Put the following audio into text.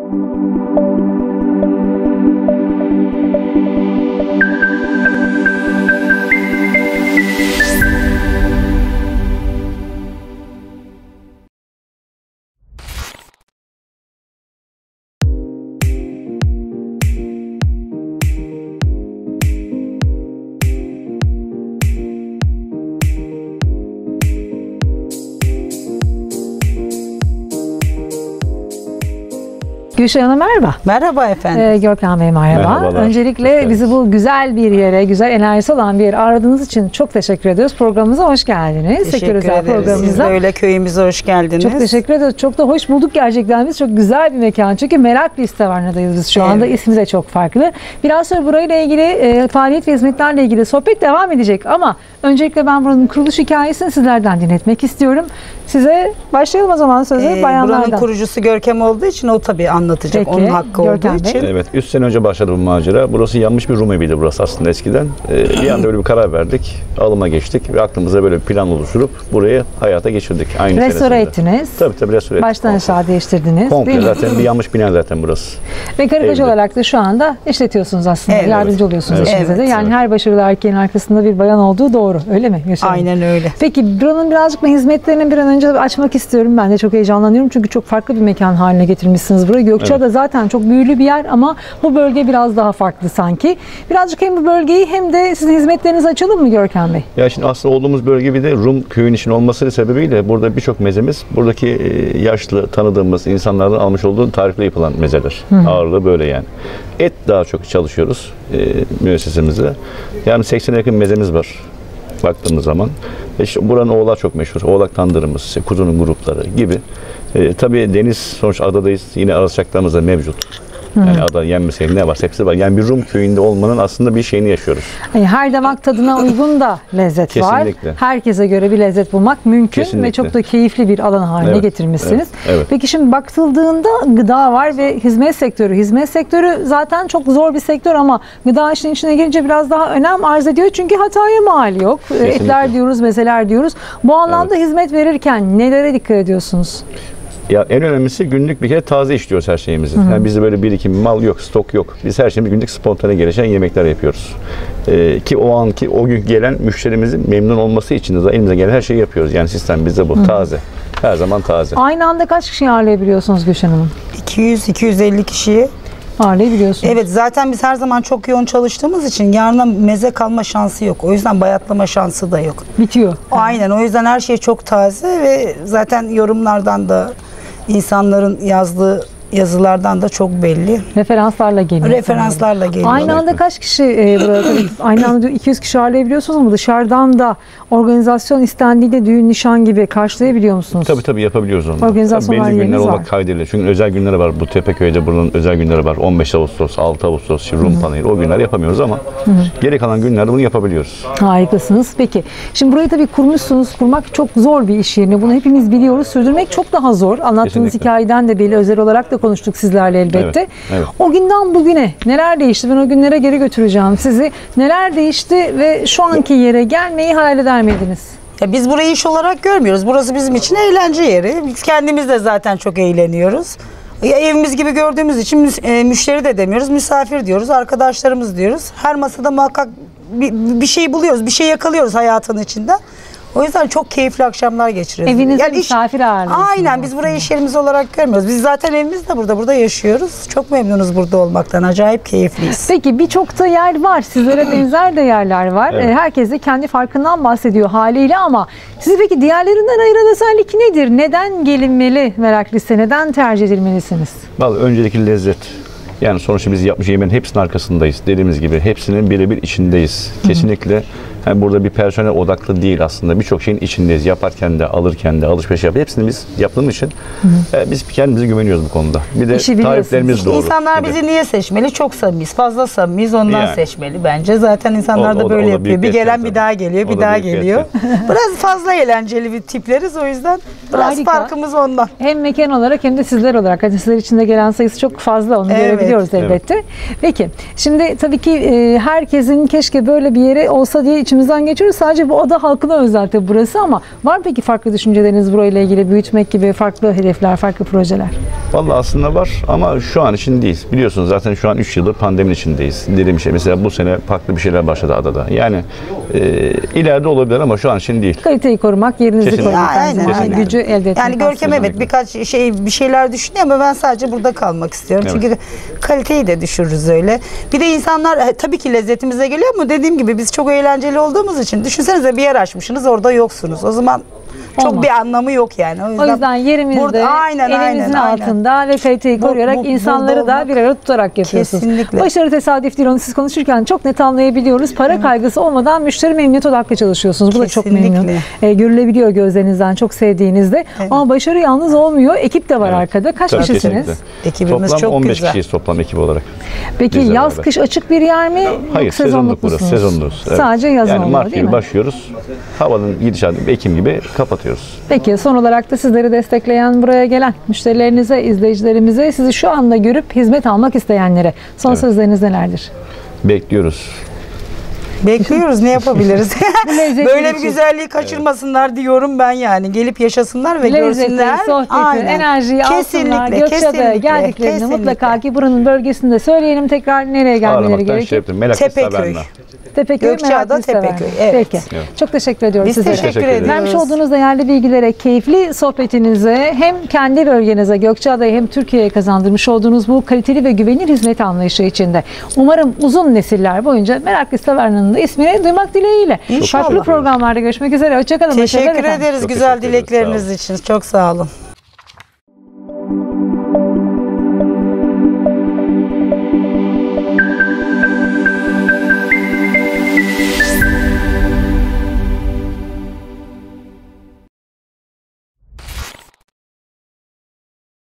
Gülşen Hanım merhaba. Merhaba efendim. Görkem Bey merhaba. Merhabalar. Öncelikle bizi bu güzel bir yere, güzel enerjisi olan bir yere aradığınız için çok teşekkür ediyoruz. Programımıza hoş geldiniz. Teşekkür ederiz. Programımıza. Siz de öyle köyümüze hoş geldiniz. Çok teşekkür ederiz. Çok da hoş bulduk gerçekten. Biz çok güzel bir mekan. Çünkü Meraklı İstavarna'dayız biz şu anda. Evet. İsmi de çok farklı. Biraz sonra burayla ilgili faaliyet ve hizmetlerle ilgili sohbet devam edecek. Ama öncelikle ben buranın kuruluş hikayesini sizlerden dinletmek istiyorum. Size başlayalım o zaman sözü bayanlardan. Buranın kurucusu Görkem olduğu için o tabii anlatacak. Peki, Onun hakkı Görkem olduğu Bey. için. Evet, 3 sene önce başladı bu macera. Burası yanmış bir Rum eviydi burası aslında eskiden. Bir anda böyle bir karar verdik. Alıma geçtik ve aklımıza böyle bir plan oluşturup burayı hayata geçirdik. Aynı Restore senesinde. ettiniz. Tabii restore ettik. Baştan aşağı değiştirdiniz. Komple değil mi? zaten bir yanmış bina zaten burası. Ve karı koca Evde. olarak da şu anda işletiyorsunuz aslında. Evet. Yardımcı oluyorsunuz Evet. eşinize de. Evet. Yani her başarılı erkeğin arkasında bir bayan olduğu doğru. Öyle mi? Gülşen Hanım? Aynen öyle. Peki buranın birazcık da hizmetlerini bir an önce açmak istiyorum. Ben de çok heyecanlanıyorum. Çünkü çok farklı bir mekan haline getirmişsiniz burayı. Gökçeada zaten çok büyülü bir yer ama bu bölge biraz daha farklı sanki. Birazcık hem bu bölgeyi hem de sizin hizmetlerinizi açalım mı Görkem Bey? Ya şimdi aslında olduğumuz bölge bir de Rum köyün için olması sebebiyle burada birçok mezemiz buradaki yaşlı tanıdığımız insanlardan almış olduğu tarifle yapılan mezeler. Ağırlığı böyle yani. Et daha çok çalışıyoruz müessesemizde. Yani 80'e yakın mezemiz var baktığımız zaman. İşte buranın oğlak çok meşhur. Oğlak tandırımız, işte kuzunun grupları gibi. Tabii deniz sonuç adadayız. Yine araçaklarımız da mevcut. Yani ada yenmeseydi ne varsa hepsi var. Yani bir Rum köyünde olmanın aslında bir şeyini yaşıyoruz. Yani her damak tadına uygun da lezzet Kesinlikle. var. Herkese göre bir lezzet bulmak mümkün Kesinlikle. ve çok da keyifli bir alan haline Evet, getirmişsiniz. evet. Peki şimdi bakıldığında gıda var ve hizmet sektörü. Hizmet sektörü zaten çok zor bir sektör ama gıda işinin içine girince biraz daha önem arz ediyor. Çünkü hataya mal yok. Etler diyoruz, mezeler diyoruz. Bu anlamda hizmet verirken nelere dikkat ediyorsunuz? Ya en önemlisi günlük bir kere taze işliyoruz her şeyimizi. Yani bizde böyle birikim mal yok, stok yok. Biz her şeyimiz günlük spontane gelişen yemekler yapıyoruz. Ki o anki o gün gelen müşterimizin memnun olması için de elimize gelen her şeyi yapıyoruz. Yani sistem bizde bu. Taze. Her zaman taze. Aynı anda kaç kişi ağırlayabiliyorsunuz Gülşen Hanım? 200-250 kişiyi. Ağırlayabiliyorsunuz. Evet, zaten biz her zaman çok yoğun çalıştığımız için yarına meze kalma şansı yok. O yüzden bayatlama şansı da yok. Bitiyor. Aynen, o yüzden her şey çok taze ve zaten yorumlardan da insanların yazdığı yazılardan da çok belli. Referanslarla geliyor. Referanslarla geliyor. Aynı anda kaç kişi burada? Tabii aynı anda 200 kişi ağırlayabiliyorsunuz ama dışarıdan da organizasyon istendiğinde düğün, nişan gibi karşılayabiliyor musunuz? Tabii yapabiliyoruz onu. Organizasyonlar Belli günler yeriniz var. olarak kaydedilir. Çünkü özel günleri var. Bu Tepeköy'de bunun özel günleri var. 15 Ağustos, 6 Ağustos, Rum panayır. O günler yapamıyoruz ama geri kalan günlerde bunu yapabiliyoruz. Harikasınız. Peki. Şimdi burayı tabii kurmuşsunuz. Kurmak çok zor bir iş yerini. Bunu hepimiz biliyoruz. Sürdürmek çok daha zor. Anlattığınız Kesinlikle. hikayeden de belli. Özel olarak da konuştuk sizlerle elbette. Evet. O günden bugüne neler değişti? Ben o günlere geri götüreceğim sizi. Neler değişti ve şu anki yere gelmeyi hayal eder miydiniz? Ya biz burayı iş olarak görmüyoruz. Burası bizim için eğlence yeri. Biz kendimiz de zaten çok eğleniyoruz. Ya evimiz gibi gördüğümüz için müşteri de demiyoruz, misafir diyoruz, arkadaşlarımız diyoruz. Her masada muhakkak bir şey buluyoruz, bir şey yakalıyoruz hayatın içinde. O yüzden çok keyifli akşamlar geçiriyoruz. Evinizde misafir ağırlıyorsunuz. Aynen, biz burayı iş yerimiz olarak görmüyoruz. Biz zaten evimiz de burada yaşıyoruz. Çok memnunuz burada olmaktan, acayip keyifliyiz. Peki birçok da yer var. Sizlere benzer de yerler var. Evet. Herkes de kendi farkından bahsediyor haliyle ama sizi peki diğerlerinden ayıran özellik nedir? Neden gelinmeli Meraklıysa? Neden tercih edilmelisiniz? Vallahi öncelikle lezzet. Yani sonuçta biz yapmış yemeğin hepsinin arkasındayız. Dediğimiz gibi hepsinin birebir içindeyiz. Kesinlikle yani burada bir personel odaklı değil aslında. Birçok şeyin içindeyiz. Yaparken de, alırken de, alışveriş yapıp hepsini biz yaptığımız için biz kendimize güveniyoruz bu konuda. Bir de İşi tariflerimiz doğru. İnsanlar gibi. bizi niye seçmeli? Çok samimiyiz. Fazla samimiyiz. Ondan Yani. seçmeli bence. Zaten insanlar da O da böyle büyük yapıyor. Bir gelen gerçekten. bir daha geliyor, O bir da daha büyük geliyor. Biraz fazla eğlenceli bir tipleriz. O yüzden biraz Harika. farkımız ondan. Hem mekan olarak hem de sizler olarak. Hadi sizler için de gelen sayısı çok fazla. Onu Evet. görebiliyoruz elbette. Peki. Şimdi tabii ki herkesin keşke böyle bir yeri olsa diye içimizden geçiyoruz. Sadece bu ada halkına özel tabii burası ama var mı peki farklı düşünceleriniz burayla ilgili büyütmek gibi farklı hedefler, farklı projeler? Vallahi aslında var ama şu an için değil. Biliyorsunuz zaten şu an 3 yıldır pandeminin içindeyiz. Dediğim şey mesela bu sene farklı bir şeyler başladı adada. Yani ileride olabilir ama şu an için değil. Kaliteyi korumak, yerinizi Kesinlikle. korumak, aynı Aynen, zamanda aynen. gücü elde etmek. Yani Görkem aslında. evet birkaç bir şeyler düşünüyor ama ben sadece burada kalmak istiyorum. Evet. Çünkü kaliteyi de düşürürüz öyle. Bir de insanlar tabii ki lezzetimize geliyor ama dediğim gibi biz çok eğlenceli olduğumuz için düşünsenize bir yer açmışsınız orada yoksunuz. O zaman çok Olmaz. bir anlamı yok yani. O yüzden yerimizde, elinizin altında ve kaliteyi koruyarak insanları da bir arada tutarak yapıyorsunuz. Kesinlikle. Başarı tesadüf değil, onu siz konuşurken çok net anlayabiliyoruz. Para kaygısı olmadan müşteri memnuniyet odaklı çalışıyorsunuz. Bu da çok Kesinlikle. memnun. Görülebiliyor gözlerinizden çok sevdiğinizde. Evet. Ama başarı yalnız olmuyor. Ekip de var Evet. arkada. Kaç Tabii, kişisiniz? kesinlikle. Ekibimiz Toplam çok 15 güzel. kişiyiz toplam ekip olarak. Peki Bizle yaz beraber. kış açık bir yer mi? Hayır, Yok, sezonluk burası. musunuz? Sezonluk. Evet. Sadece yazın yani oluyor Mart değil gibi mi? başlıyoruz. Havanın gidişatı Ekim gibi kapatıyoruz. Peki son olarak da sizleri destekleyen, buraya gelen müşterilerinize, izleyicilerimize, sizi şu anda görüp hizmet almak isteyenlere son sözleriniz nelerdir? Bekliyoruz. Bekliyoruz, ne yapabiliriz? lezzeti Böyle bir için. güzelliği kaçırmasınlar diyorum ben yani. Gelip yaşasınlar ve Lezzeti, görsünler. sohbeti, Aynen. enerjiyi alsınlar. Kesinlikle, Gökçeada'ya kesinlikle, geldiklerinde kesinlikle. mutlaka ki buranın bölgesinde söyleyelim tekrar nereye gelmeleri Ağırlamaktan gerekir. şey yaptım. Melek Tepeköy. Saverna. Tepeköy, Gökçeada, Meraklı Severler. Tepeköy, evet. Peki. Evet. Çok teşekkür ediyoruz Biz sizlere. teşekkür ediyoruz. Vermiş ediyoruz. olduğunuz değerli bilgilere, keyifli sohbetinize hem kendi bölgenize, Gökçeada'ya hem Türkiye'ye kazandırmış olduğunuz bu kaliteli ve güvenilir hizmet anlayışı içinde umarım uzun nesiller boyunca Meraklı Severna'nın da ismini duymak dileğiyle. İnşallah. Farklı programlarda görüşmek üzere. Hoşçakalın. Teşekkür Başarılar efendim. ederiz Çok güzel teşekkür ederiz, dilekleriniz için. Çok sağ olun.